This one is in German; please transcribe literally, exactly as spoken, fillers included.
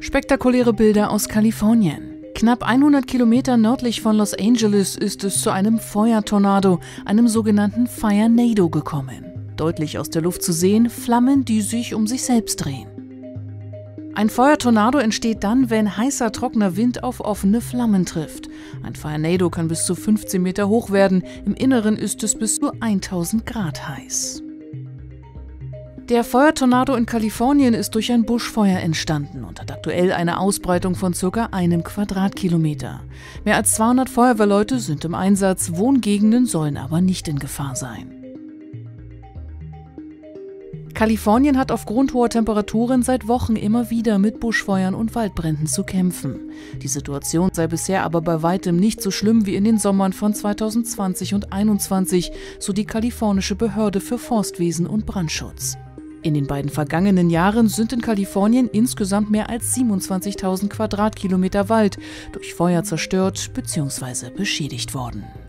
Spektakuläre Bilder aus Kalifornien. Knapp hundert Kilometer nördlich von Los Angeles ist es zu einem Feuertornado, einem sogenannten Firenado, gekommen. Deutlich aus der Luft zu sehen, Flammen, die sich um sich selbst drehen. Ein Feuertornado entsteht dann, wenn heißer, trockener Wind auf offene Flammen trifft. Ein Firenado kann bis zu fünfzehn Meter hoch werden, im Inneren ist es bis zu tausend Grad heiß. Der Feuertornado in Kalifornien ist durch ein Buschfeuer entstanden und hat aktuell eine Ausbreitung von ca. einem Quadratkilometer. Mehr als zweihundert Feuerwehrleute sind im Einsatz, Wohngegenden sollen aber nicht in Gefahr sein. Kalifornien hat aufgrund hoher Temperaturen seit Wochen immer wieder mit Buschfeuern und Waldbränden zu kämpfen. Die Situation sei bisher aber bei weitem nicht so schlimm wie in den Sommern von zweitausendzwanzig und zweitausendeinundzwanzig, so die kalifornische Behörde für Forstwesen und Brandschutz. In den beiden vergangenen Jahren sind in Kalifornien insgesamt mehr als siebenundzwanzigtausend Quadratkilometer Wald durch Feuer zerstört bzw. beschädigt worden.